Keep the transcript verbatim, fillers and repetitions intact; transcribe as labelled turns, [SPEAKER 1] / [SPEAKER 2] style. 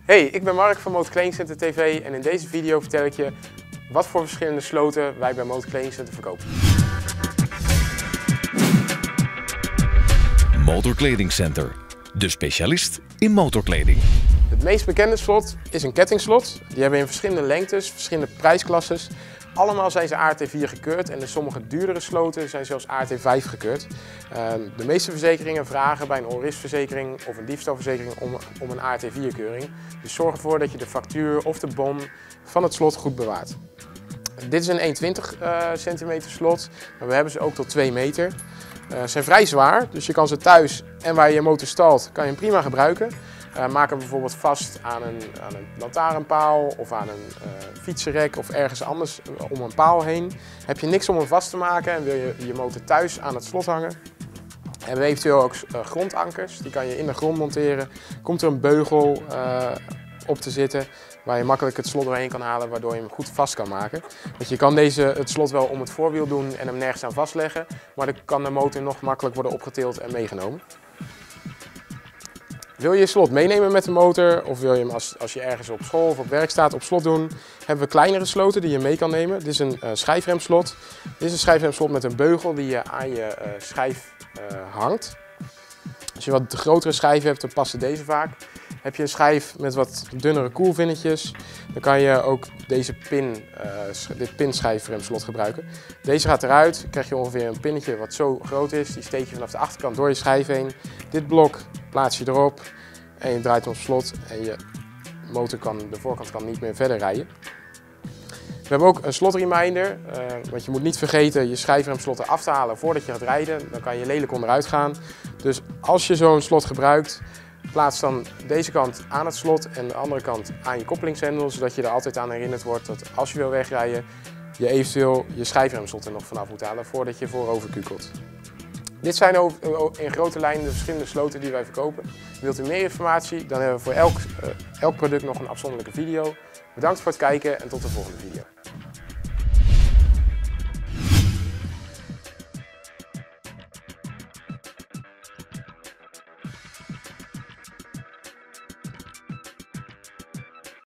[SPEAKER 1] Hey, ik ben Mark van Motor Kleding Center T V en in deze video vertel ik je wat voor verschillende sloten wij bij Motor Kleding Center verkopen.
[SPEAKER 2] Motor Kleding Center, de specialist in motorkleding.
[SPEAKER 1] Het meest bekende slot is een kettingslot. Die hebben we in verschillende lengtes, verschillende prijsklasses. Allemaal zijn ze A R T vier gekeurd en de sommige duurdere sloten zijn zelfs A R T vijf gekeurd. De meeste verzekeringen vragen bij een onrisverzekering of een diefstalverzekering om, om een A R T vier keuring. Dus zorg ervoor dat je de factuur of de bon van het slot goed bewaart. Dit is een honderdtwintig centimeter slot, maar we hebben ze ook tot twee meter. Ze uh, zijn vrij zwaar, dus je kan ze thuis en waar je je motor stalt, kan je hem prima gebruiken. Uh, maak hem bijvoorbeeld vast aan een, aan een lantaarnpaal of aan een uh, fietsenrek of ergens anders om een paal heen. Heb je niks om hem vast te maken en wil je je motor thuis aan het slot hangen. Hebben we eventueel ook uh, grondankers, die kan je in de grond monteren. Komt er een beugel uh, op te zitten waar je makkelijk het slot doorheen kan halen, waardoor je hem goed vast kan maken. Want je kan deze, het slot wel om het voorwiel doen en hem nergens aan vastleggen, maar dan kan de motor nog makkelijk worden opgetild en meegenomen. Wil je je slot meenemen met de motor of wil je hem als, als je ergens op school of op werk staat op slot doen, hebben we kleinere sloten die je mee kan nemen. Dit is een uh, schijfremslot. Dit is een schijfremslot met een beugel die je aan je uh, schijf uh, hangt. Als je wat grotere schijven hebt, dan passen deze vaak. Heb je een schijf met wat dunnere koelvinnetjes, dan kan je ook deze pin, uh, dit pinschijfremslot gebruiken. Deze gaat eruit, dan krijg je ongeveer een pinnetje wat zo groot is. Die steek je vanaf de achterkant door je schijf heen. Dit blok plaats je erop en je draait hem op slot en je motor kan, de voorkant kan niet meer verder rijden. We hebben ook een slotreminder, uh, want je moet niet vergeten je schijfremslotten af te halen voordat je gaat rijden. Dan kan je lelijk onderuit gaan. Dus als je zo'n slot gebruikt, plaats dan deze kant aan het slot en de andere kant aan je koppelingshendel, zodat je er altijd aan herinnerd wordt dat als je wil wegrijden, je eventueel je schijfremslot er nog vanaf moet halen voordat je voorover kukelt. Dit zijn in grote lijnen de verschillende sloten die wij verkopen. Wilt u meer informatie, dan hebben we voor elk, uh, elk product nog een afzonderlijke video. Bedankt voor het kijken en tot de volgende video.